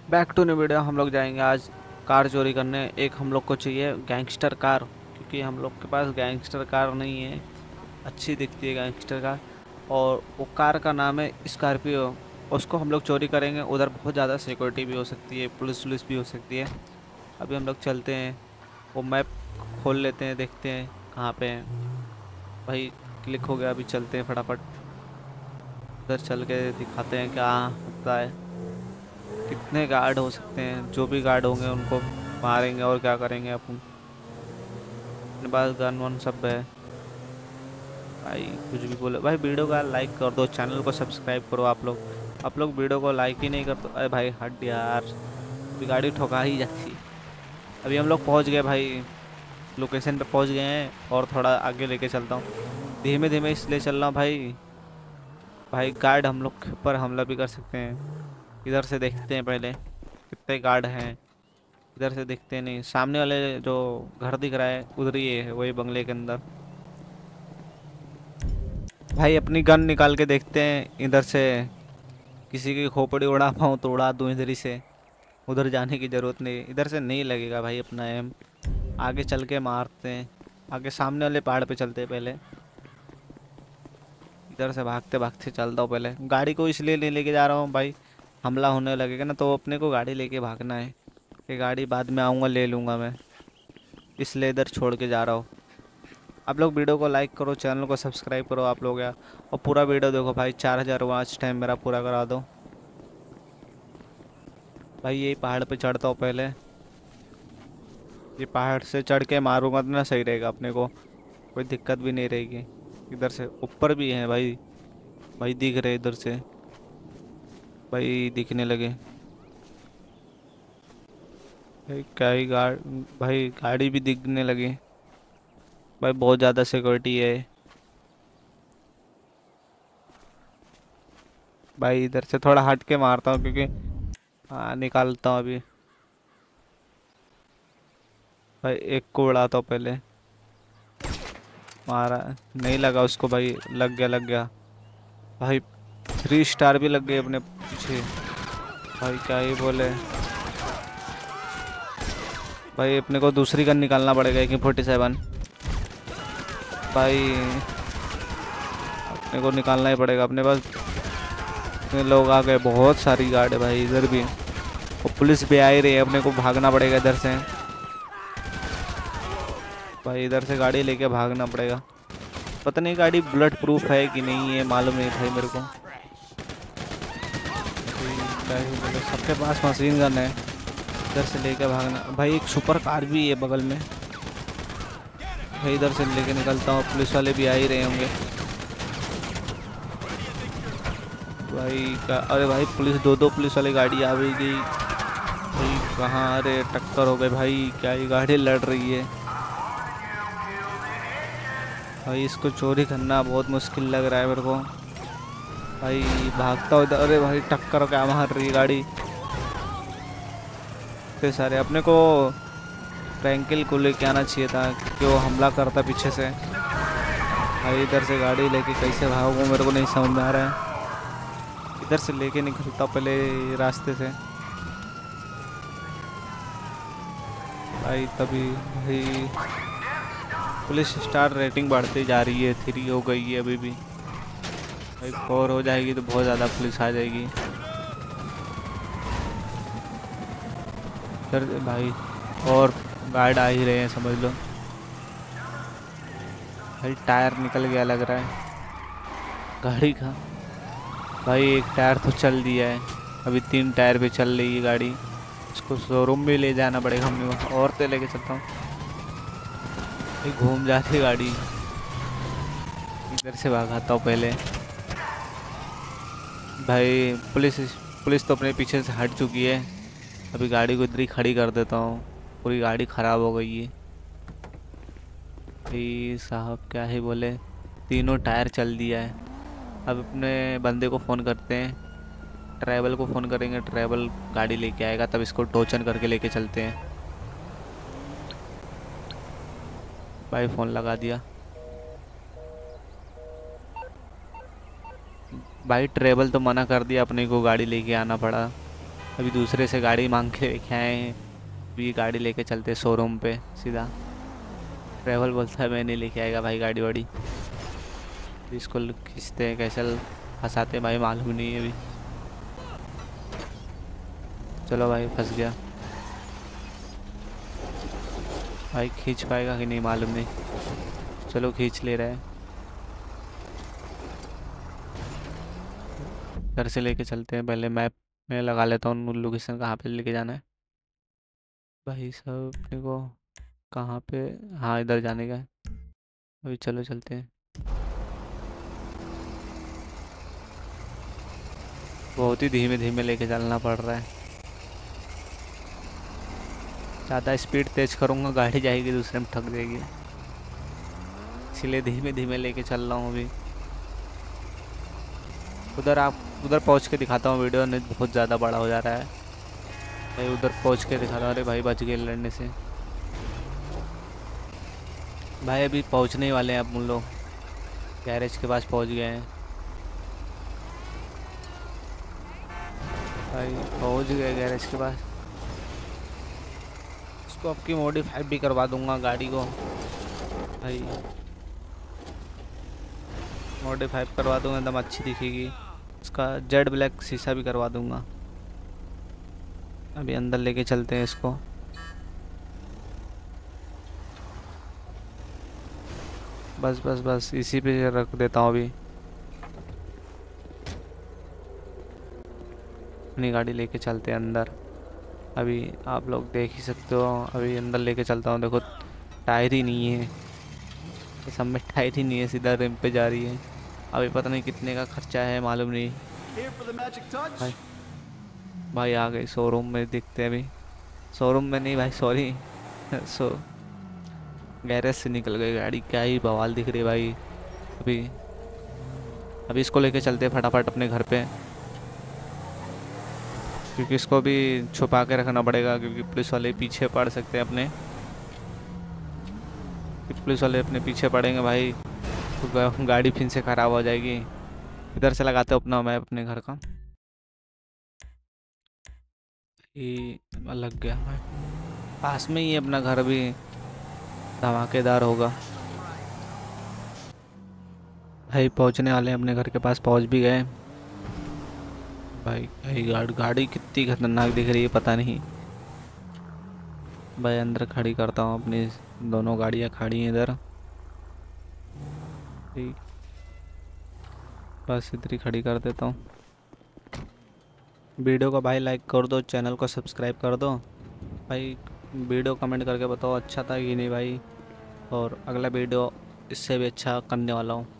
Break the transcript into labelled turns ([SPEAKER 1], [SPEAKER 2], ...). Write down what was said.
[SPEAKER 1] Back to new video. हम लोग जाएंगे आज कार चोरी करने। एक हम लोग को चाहिए गैंगस्टर कार, क्योंकि हम लोग के पास गैंगस्टर कार नहीं है। अच्छी दिखती है गैंगस्टर कार, और वो कार का नाम है स्कॉर्पियो। उसको हम लोग चोरी करेंगे। उधर बहुत ज़्यादा सिक्योरिटी भी हो सकती है, पुलिस वुलिस भी हो सकती है। अभी हम लोग चलते हैं, वो मैप खोल लेते हैं, देखते हैं कहाँ पे हैं। भाई क्लिक हो गया, अभी चलते हैं फटाफट। उधर चल के दिखाते हैं क्या होता है। कितने गार्ड हो सकते हैं, जो भी गार्ड होंगे उनको मारेंगे। और क्या करेंगे अपन, अपने पास गन वन सब है। भाई कुछ भी बोले भाई। वीडियो का लाइक कर दो, चैनल को सब्सक्राइब करो। आप लोग वीडियो को लाइक ही नहीं करते। अरे भाई हट यार, अभी गाड़ी ठोका ही जाती है। अभी हम लोग पहुंच गए भाई, लोकेशन पे पहुंच गए हैं। और थोड़ा आगे लेके चलता हूँ, धीमे धीमे इसलिए चल रहा हूँ भाई। भाई गार्ड हम लोग के ऊपर हमला भी कर सकते हैं। इधर से देखते हैं पहले कितने गार्ड हैं। इधर से दिखते नहीं, सामने वाले जो घर दिख रहा है उधर ही है, वही बंगले के अंदर। भाई अपनी गन निकाल के देखते हैं इधर से, किसी की खोपड़ी उड़ा पाऊँ तो उड़ा दूं इधर ही से। उधर जाने की जरूरत नहीं, इधर से नहीं लगेगा भाई अपना एम। आगे चल के मारते हैं। आगे सामने वाले पहाड़ पे चलते हैं पहले। इधर से भागते भागते चलता हूँ पहले। गाड़ी को इसलिए नहीं लेके जा रहा हूँ भाई, हमला होने लगेगा ना, तो अपने को गाड़ी लेके भागना है। ये गाड़ी बाद में आऊँगा ले लूँगा मैं, इसलिए इधर छोड़ के जा रहा हूँ। आप लोग वीडियो को लाइक करो, चैनल को सब्सक्राइब करो आप लोग यार। और पूरा वीडियो देखो भाई, 4000 वॉच टाइम मेरा पूरा करा दो भाई। यही पहाड़ पे चढ़ता हूँ पहले। ये पहाड़ से चढ़ के मारूंगा तो ना सही रहेगा अपने को, कोई दिक्कत भी नहीं रहेगी। इधर से ऊपर भी है भाई, भाई दिख रहे इधर से, भाई दिखने लगे। भाई क्या ही भाई गाड़ी भी दिखने लगी। भाई बहुत ज़्यादा सिक्योरिटी है भाई। इधर से थोड़ा हट के मारता हूँ, क्योंकि हाँ निकालता हूँ अभी। भाई एक को उड़ाता हूँ पहले। मारा, नहीं लगा उसको भाई, लग गया भाई। 3 स्टार भी लग गए अपने पीछे। भाई क्या ही बोले भाई, अपने को दूसरी गन निकालना पड़ेगा, AK-47 भाई। अपने को निकालना ही पड़ेगा अपने पास। इतने लोग आ गए, बहुत सारी गार्ड है भाई इधर भी, और पुलिस भी आ ही रही है। अपने को भागना पड़ेगा इधर से भाई, इधर से गाड़ी लेके भागना पड़ेगा। पता नहीं गाड़ी बुलेट प्रूफ है कि नहीं है, मालूम नहीं भाई मेरे को। क्या ही बोले, सबके पास मशीन गन है। इधर से लेके भागना भाई। एक सुपर कार भी है बगल में भाई, इधर से लेके निकलता हूँ। पुलिस वाले भी आ ही रहे होंगे भाई का। अरे भाई पुलिस, दो पुलिस वाली गाड़ी आ भी गई भाई। कहाँ, अरे टक्कर हो गई भाई। क्या ये गाड़ी लड़ रही है भाई। इसको चोरी करना बहुत मुश्किल लग रहा है मेरे को भाई। भागता हूँ इधर। अरे भाई टक्कर क्या मार रही है गाड़ी। इतने सारे अपने को फ्रैंकल को लेके आना चाहिए था, क्योंकि वो हमला करता पीछे से भाई। इधर से गाड़ी लेके कैसे भागूं मेरे को नहीं समझ में आ रहा है। इधर से लेके निकलता हूं पहले रास्ते से भाई। तभी भाई पुलिस स्टार रेटिंग बढ़ती जा रही है, 3 हो गई है अभी भी भाई। 4 हो जाएगी तो बहुत ज़्यादा पुलिस आ जाएगी फिर भाई। और गार्ड आ ही रहे हैं समझ लो भाई। टायर निकल गया लग रहा है गाड़ी का भाई। एक टायर तो चल दिया है, अभी 3 टायर पे चल रही है गाड़ी। इसको शोरूम में ले जाना पड़ेगा हमने वहाँ। और तो लेके चलता हूँ भाई, घूम जाती गाड़ी। इधर से भागाता हूँ पहले भाई। पुलिस तो अपने पीछे से हट चुकी है। अभी गाड़ी को इधर ही खड़ी कर देता हूँ, पूरी गाड़ी ख़राब हो गई है भाई साहब। क्या ही बोले, तीनों टायर चल दिया है। अब अपने बंदे को फ़ोन करते हैं, ट्रैवल को फ़ोन करेंगे। ट्रैवल गाड़ी लेके आएगा, तब इसको टोचन करके लेके चलते हैं भाई। फ़ोन लगा दिया भाई। ट्रैवल तो मना कर दिया, अपने को गाड़ी लेके आना पड़ा। अभी दूसरे से गाड़ी मांग के लेके आए हैं। अभी गाड़ी लेके चलते शोरूम पे सीधा। ट्रैवल बोलता है मैं नहीं लेके आएगा भाई गाड़ी वाड़ी। इसको खींचते हैं कैसे फंसाते हैं भाई मालूम नहीं है अभी। चलो भाई फंस गया भाई। खींच पाएगा कि नहीं मालूम नहीं। चलो खींच ले रहा है। घर से लेके चलते हैं। पहले मैप में लगा लेता हूँ लोकेशन कहाँ पे लेके जाना है। भाई साहब अपने को कहाँ पे, हाँ इधर जाने का है। अभी चलो चलते हैं। बहुत ही धीमे धीमे लेके चलना पड़ रहा है। ज़्यादा स्पीड तेज करूँगा गाड़ी जाएगी दूसरे में ठक जाएगी, इसीलिए धीमे धीमे लेके चल रहा हूँ अभी। उधर पहुँच के दिखाता हूँ वीडियो, नहीं बहुत ज़्यादा बड़ा हो जा रहा है भाई। उधर पहुँच के दिखाता हूँ। अरे भाई बच गए लड़ने से भाई। अभी पहुँचने ही वाले हैं अब हम लोग, गैरेज के पास पहुँच गए हैं भाई। पहुँच गए गैरेज के पास। इसको आपकी मॉडिफाई भी करवा दूंगा गाड़ी को भाई। मॉडिफाई करवा दूंगा एकदम अच्छी दिखेगी। इसका जेड ब्लैक शीशा भी करवा दूंगा। अभी अंदर लेके चलते हैं इसको। बस बस बस इसी पे रख देता हूँ अभी। अपनी गाड़ी लेके चलते हैं अंदर। अभी आप लोग देख ही सकते हो। अभी अंदर लेके चलता हूँ। देखो टायर ही नहीं है, ये सब में टायर ही नहीं है, सीधा रिम पे जा रही है। अभी पता नहीं कितने का खर्चा है मालूम नहीं भाई। भाई आ गए शोरूम में, देखते हैं अभी। शोरूम में नहीं भाई, सॉरी सो गैरेज से निकल गई गाड़ी। क्या ही बवाल दिख रही है भाई। अभी अभी इसको लेके चलते हैं फटाफट अपने घर पे, क्योंकि इसको भी छुपा के रखना पड़ेगा, क्योंकि पुलिस वाले पीछे पड़ सकते हैं अपने। पुलिस वाले अपने पीछे पड़ेंगे भाई तो गाड़ी फिर से ख़राब हो जाएगी। इधर से लगाते हो अपना मैप अपने घर का। ये लग गया भाई, पास में ही है अपना घर भी, धमाकेदार होगा भाई। पहुंचने वाले हैं अपने घर के पास, पहुंच भी गए भाई। भाई गाड़ी कितनी खतरनाक दिख रही है पता नहीं भाई। अंदर खड़ी करता हूँ अपनी, दोनों गाड़ियाँ खड़ी हैं इधर। ठीक, बस इधर ही खड़ी कर देता हूँ। वीडियो को भाई लाइक कर दो, चैनल को सब्सक्राइब कर दो भाई। वीडियो कमेंट करके बताओ अच्छा था कि नहीं भाई, और अगला वीडियो इससे भी अच्छा करने वाला हूँ।